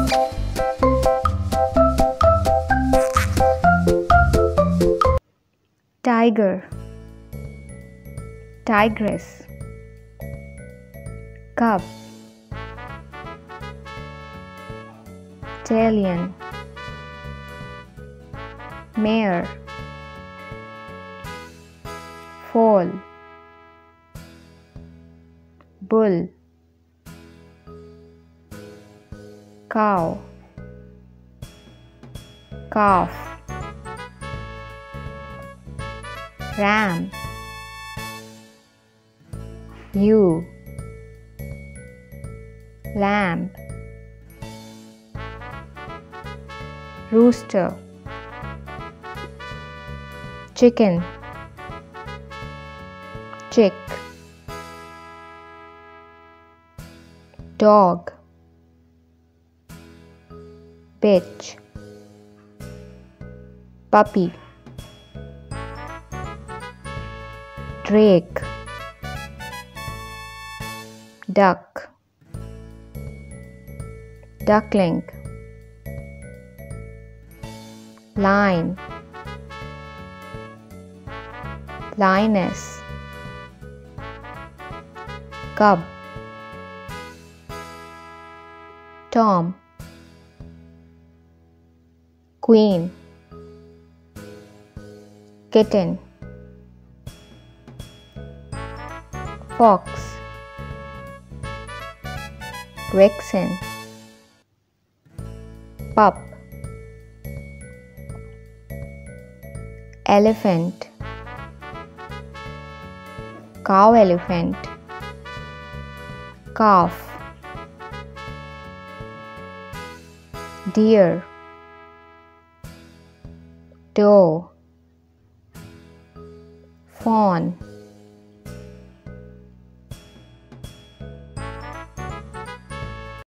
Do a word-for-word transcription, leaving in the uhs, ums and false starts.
Tiger, tigress, cub, stallion, mare, foal, bull, cow, calf, ram, ewe, lamb, rooster, chicken, chick, dog, bitch, puppy, drake, duck, duckling, lion, lioness, cub, tom, queen, kitten, fox, vixen, pup, elephant, cow elephant, calf, deer, doe, fawn,